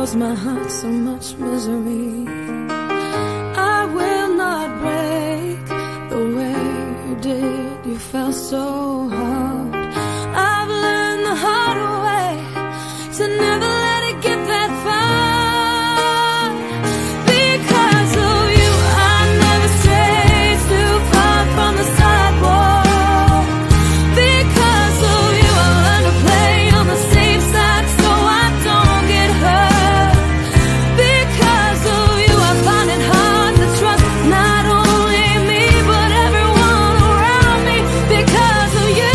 caused my heart so much misery. I will not break the way you did. You fell so hard. I've learned the hard way to never let it get that far. Because of you, I never strayed too far from the sidewalk. Because of you, I learned to play on the safe side so I don't get hurt. Because of you, I find it hard to trust not only me but everyone around me. Because of you,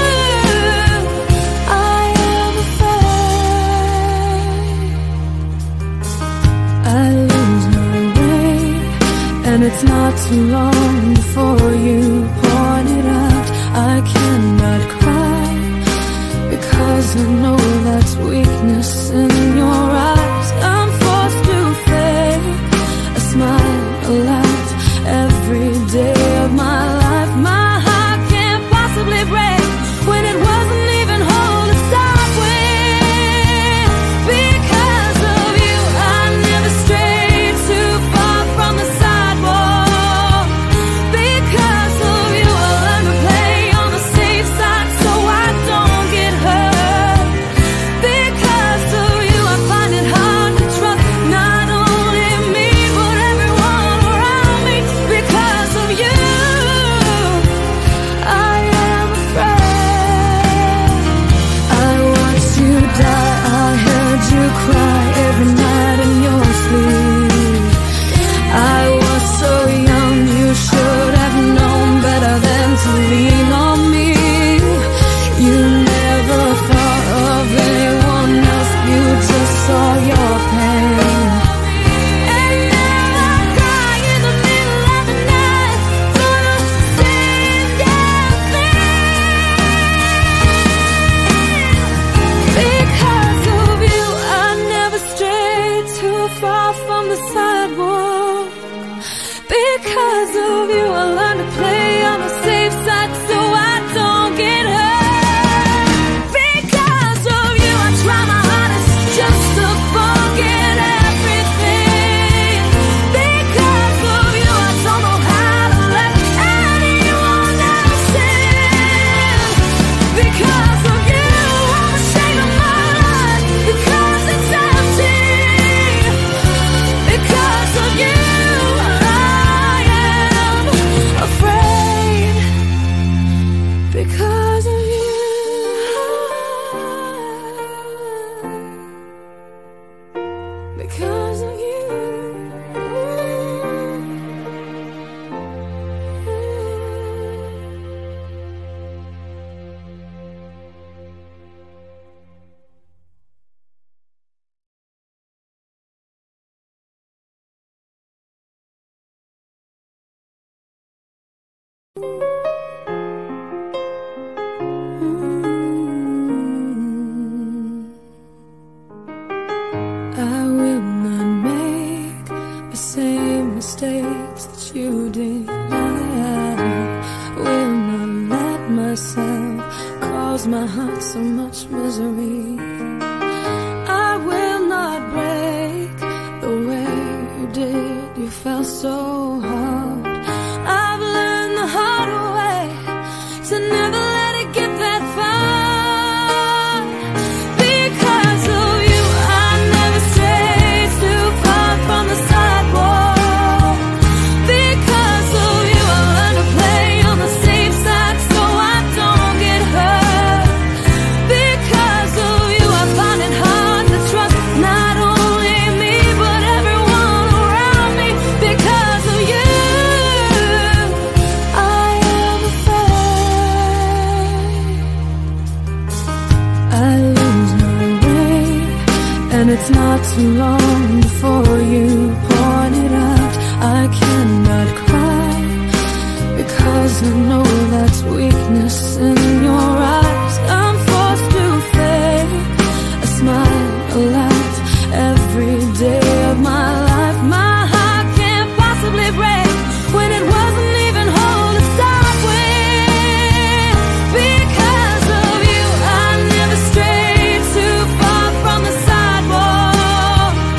I am afraid I lose my way, and it's not too long before you point it out. I cannot cry because I know that's weakness in your eyes. I'm forced to fake a smile, a laugh every day of my life. My heart can't possibly break when it wasn't even whole to start with. Because of you, I never strayed too far from the sidewalk. Because of you, I learned to play on the safe side so I don't get hurt. Because of you, I find it hard to trust not only me but everyone around me. Because of you, I am afraid. I watched you die, I heard you cry every night in your sleep. I was so young, you should have known better than to lean on me. You never thought of anyone else, you just saw your pain. And now I cry in the middle of the night for the same damn thing. Because of you, I never strayed too far from the sidewalk. Because of you, I learned to play on the safe side so I don't get hurt. Because of you, I try my hardest just to forget everything. Because of you, I don't know how to let anyone else in. Because of you, I'm ashamed of my life because it's empty. Because of you, I am afraid. Because of you, because of you. I will not make the same mistakes that you did. I will not let myself cause my heart so much misery. I will not break the way you did. You fell so hard. I've learned the hard way to never let it get that far. Because of you, I never strayed too far from the sidewalk. Because of you, I learned to play on the safe side so I don't get hurt. Because of you, I find it hard to trust not only me but everyone around me. Because of you, I am afraid I lose my way, and it's not too long before you point it out. I cannot cry because I know that's weakness in your eyes. I'm forced to fake a smile, a laugh every day of my life. My heart can't possibly break when it wasn't even whole to start with. Because of you, I never strayed too far from the sidewalk.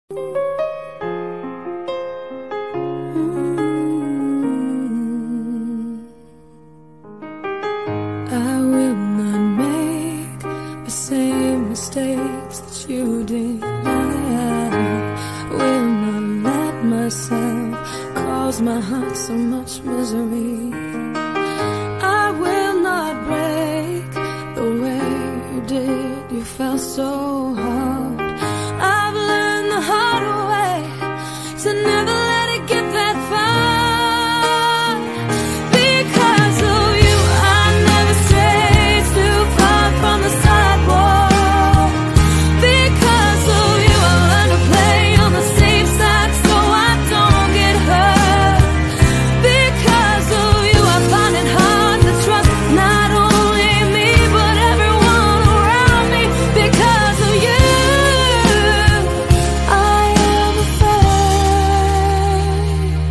I will not make the same mistakes that you did. I will not let myself cause my heart so much misery. I will not break the way you did. You fell so hard. I've learned the hard way to never let it get that far. Because of you, I never strayed too far from the sidewalk. Because of you, I learned to play on the safe side so I don't get hurt. Because of you, I find it hard to trust not only me but everyone around me. Because of you, I am afraid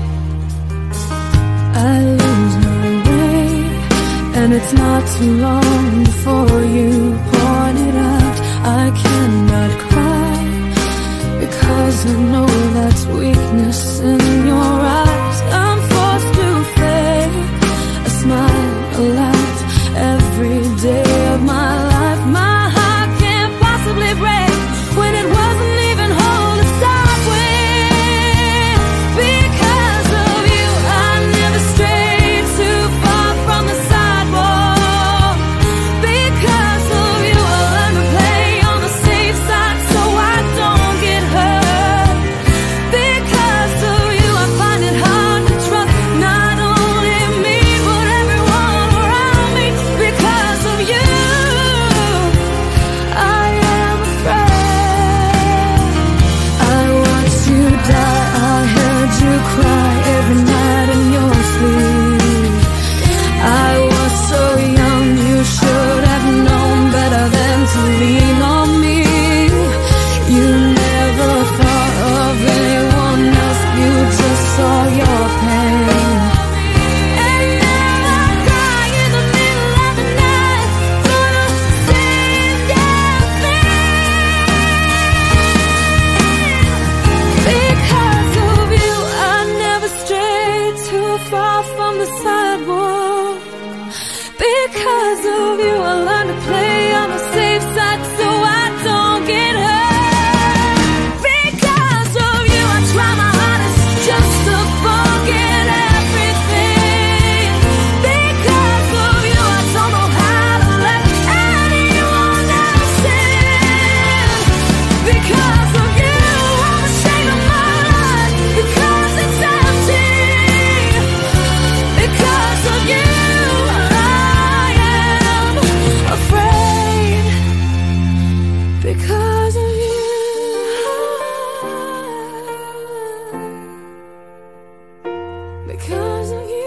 I lose my way, and it's not too long before you point it out. I cannot cry because I know that's weakness in your eyes. I'm forced to fake a smile, a laugh every day of my life. My heart can't possibly break when it wasn't even whole to start with. Because of you, I never strayed too far from the sidewalk. Because of you, I learned to play on the safe side so I don't get hurt. Because of you, I find it hard to trust not only me but everyone around me. Because of you, I am afraid. I watched you die, I heard you cry every night in your sleep. I was so young, you should have known better than to lean on me. You never thought of anyone else, you just saw your pain. And now I cry in the middle of the night for the same damn thing. Because of you, I never strayed too far from the sidewalk. Because of you, I learned to play on the safe side so I don't get hurt. Because of you, I try my hardest just to forget everything. Because of you, I don't know how to let anyone else in. Because of you, I'm ashamed of my life because it's empty. Because of you, I am afraid. Because of you, because of you.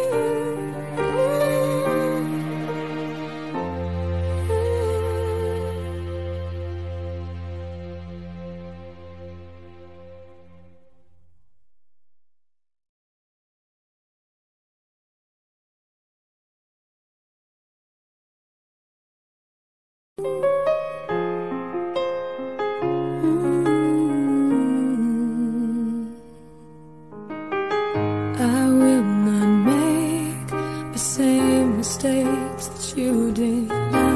I will not make the same mistakes that you did.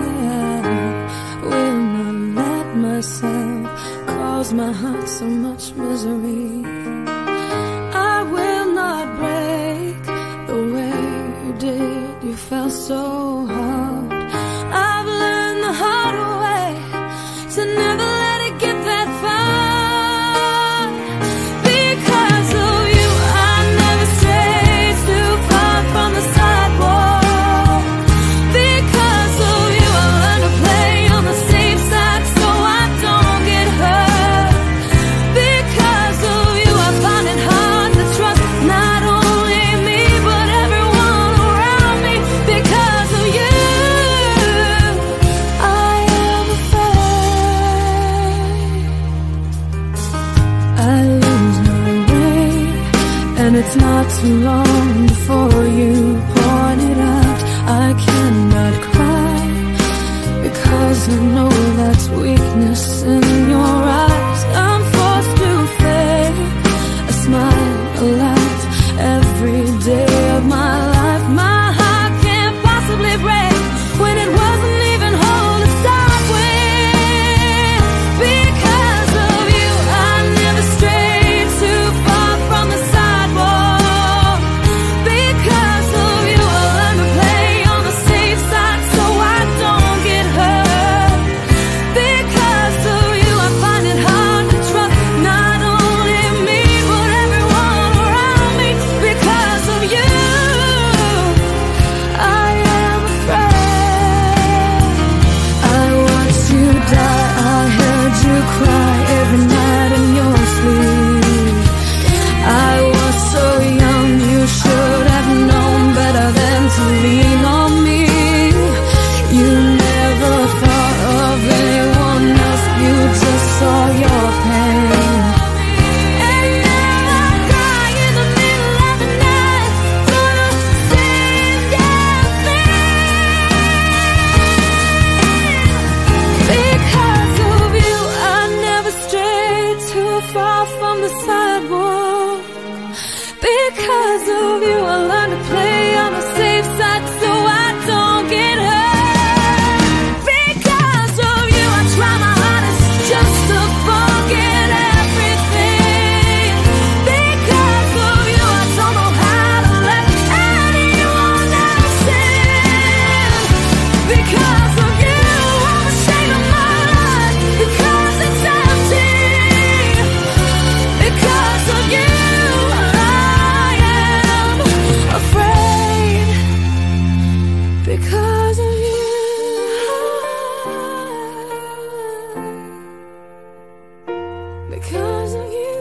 I will not let myself cause my heart so much misery. I will not break the way you did. You fell so hard. I've learned the hard way to never let it get that far. Because of you, I never strayed too far from the sidewalk. Because of you, I learned to play on the safe side so I don't get hurt. Because of you, I find it hard to trust not only me but everyone around me. Because of you, I am afraid I lose my way, and it's not too long before you point it out. I cannot cry because I know that's weakness in your eyes. I'm forced to fail heard you cry every night in your sleep. I was so young, you should have known better than to lean on me. You never thought of anyone else, you just saw your pain. And now I cry in the middle of the night for the same damn thing. Because of you, I never strayed too far from the sidewalk. Because of you, I learned to play on the safe side so I don't get hurt. Because of you, I try my hardest just to forget everything. Because of you, I don't know how to let anyone else in. Because of you, I'm ashamed of my life, because it's empty. Because of you, afraid. Because of you. Because of you.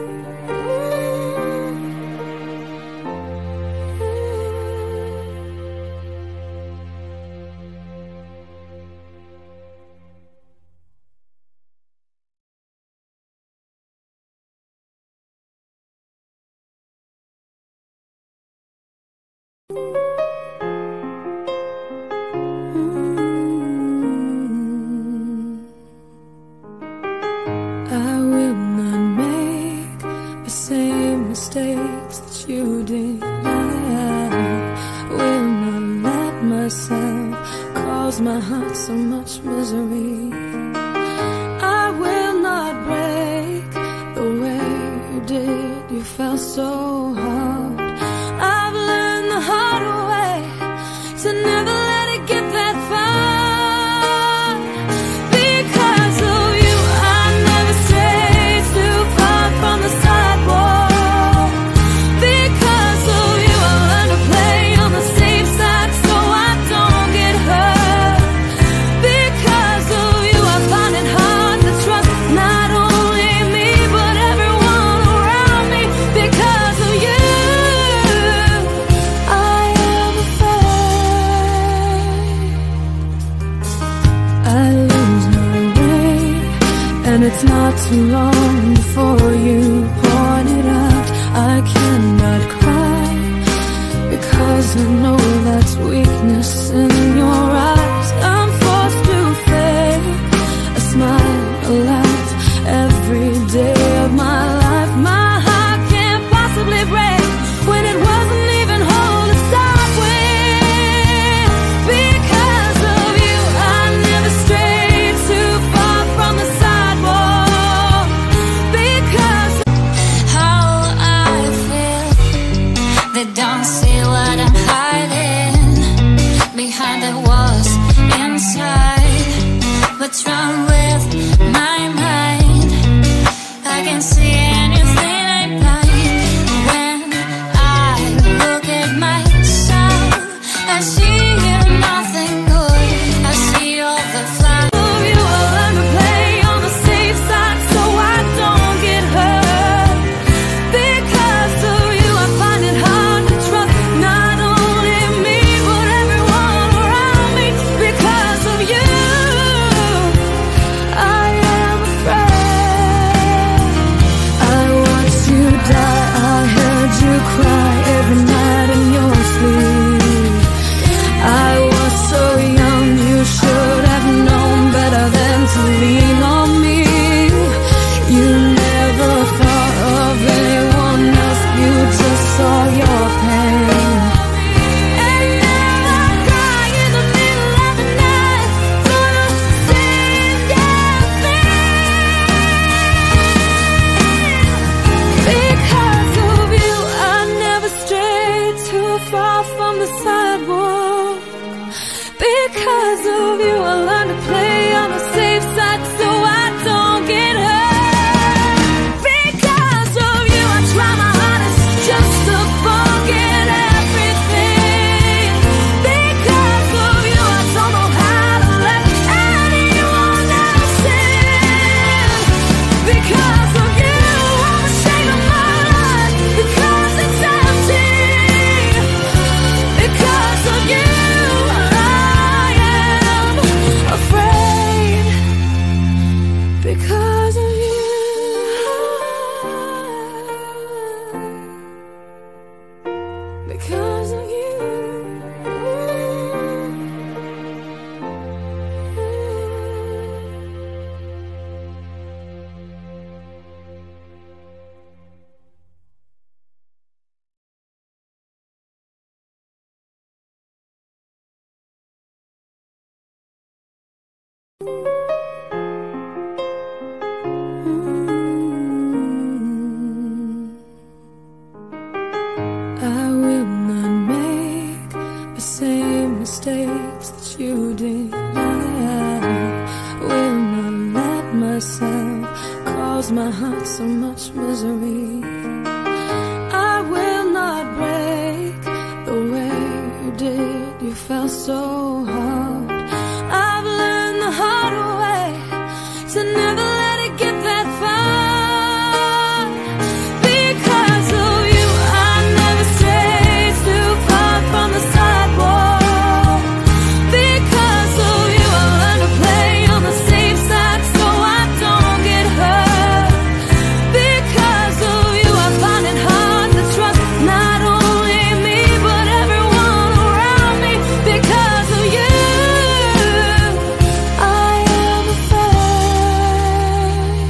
I will not make the same mistakes that you did. I will not let myself cause my heart so much misery. I will not break the way you did. You fell so hard. I've learned the hard way to never let it get that far. Because of you, I never strayed too far from the sidewalk. Because of you, I learned to play on the safe side so I don't get hurt. Because of you, I find it hard to trust not only me but everyone around me. Because of you, I am afraid. I lose my way, and it's not too long before you point it out. I cannot cry because I know that's weakness in your eyes. I'm forced to fake a smile, a laugh every day of my life. My heart can't possibly break when it wasn't even whole to start with. Because of you, I never strayed too far from the sidewalk. Because how I feel, they don't see what I'm hiding behind the walls inside. What's wrong with my mind? I can see anything I like. When I look at myself, I see nothing good. I see all the flaws. Of you, I learn to play on the safe side so I don't get hurt. Because of you, I find it hard to trust not only me but everyone around me. Because of you, I will not make the same mistakes that you did. I will not let myself cause my heart so much misery. I will not break the way you did. You fell so hard. I've learned the hard way to never let it get that far. Because of you, I never strayed too far from the sidewalk. Because of you, I learned to play on the safe side so I don't get hurt. Because of you, I find it hard to trust not only me but everyone around me. Because of you, I am afraid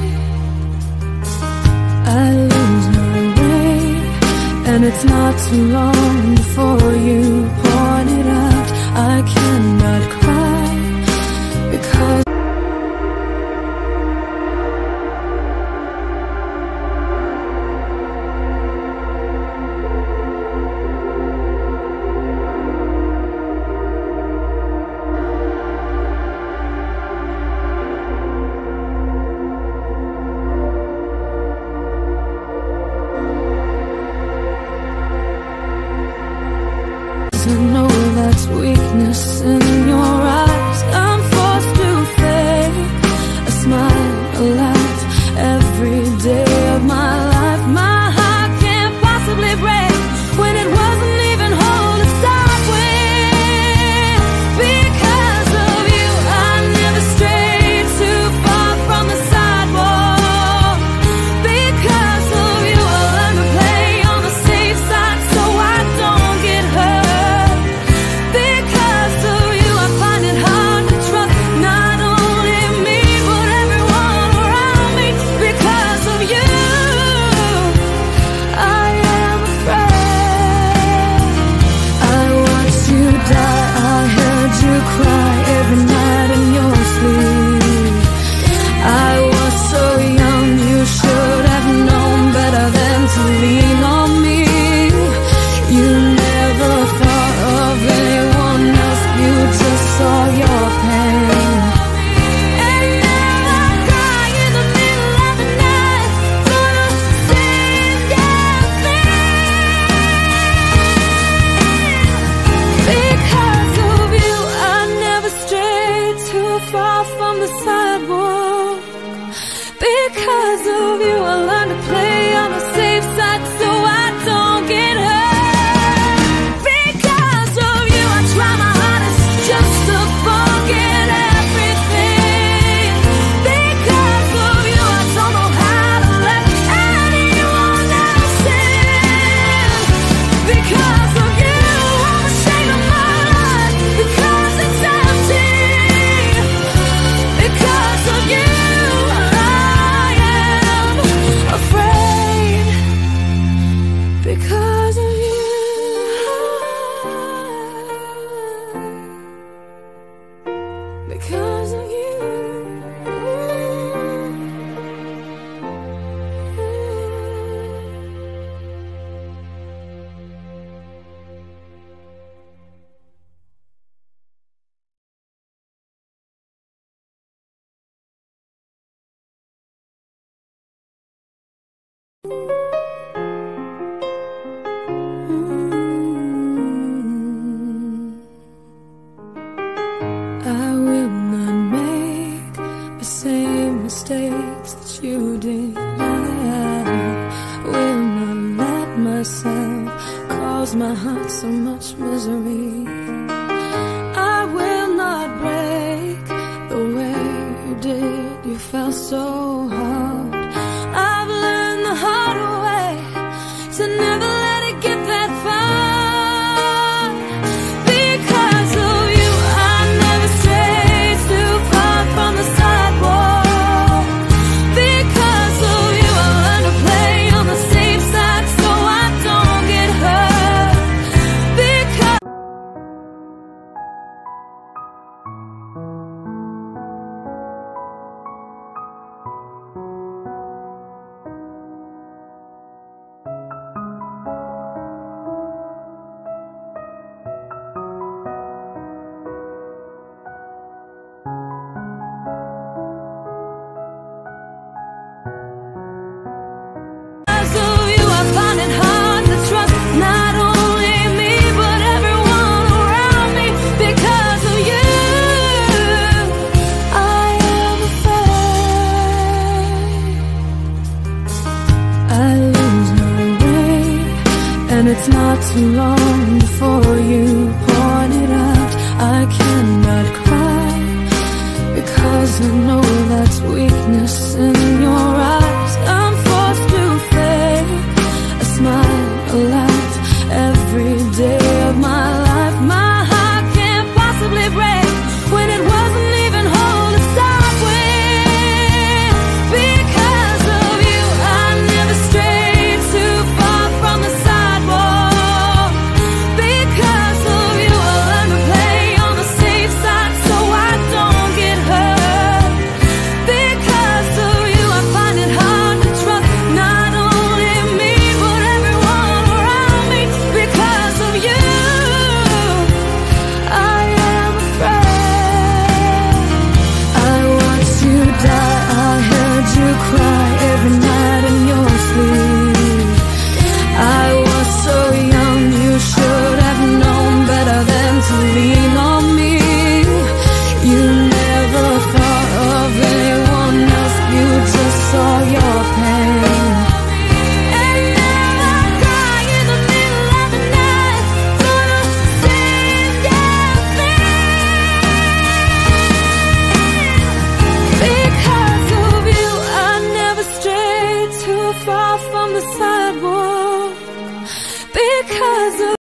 I lose my way, and it's not too long before you point it out. I cannot cry because I know that's weakness in your eyes. I'm forced to fake a smile, a laugh every day of my life. My heart can't possibly break when it wasn't even whole to start with. Because of you, I never strayed too far from the sidewalk. Because of you, I learned to play on the safe side so I don't get hurt. Because of you, I find it hard to trust not only me but everyone around me. Because of you, I am afraid. I watched you die, I heard you cry every night in your sleep. I was so young, you should have known better than to lean on me. You never thought of anyone else, you just saw your pain. And now I cry in the middle of the night for the same damn thing. Because of you, I never strayed too far from the sidewalk. Because of you, I learned to play on the safe side so I don't get hurt. Because of you, I try my hardest just to forget everything. Because of you, I don't know how to let anyone else in. Because of you, I'm ashamed of my life because it's empty. Because of you, I am afraid. Because of you, because of you. I will not make the same mistakes that you did. I will not let myself cause my heart so much misery. I will not break the way you did. You fell so hard. I've learned the hard way to never let it get that far. Because of you, I never strayed too far from the sidewalk. Because of you, I learned to play on the safe side so I don't get hurt. Because it's not too long before you point it out. I cannot cry because I know that's weakness in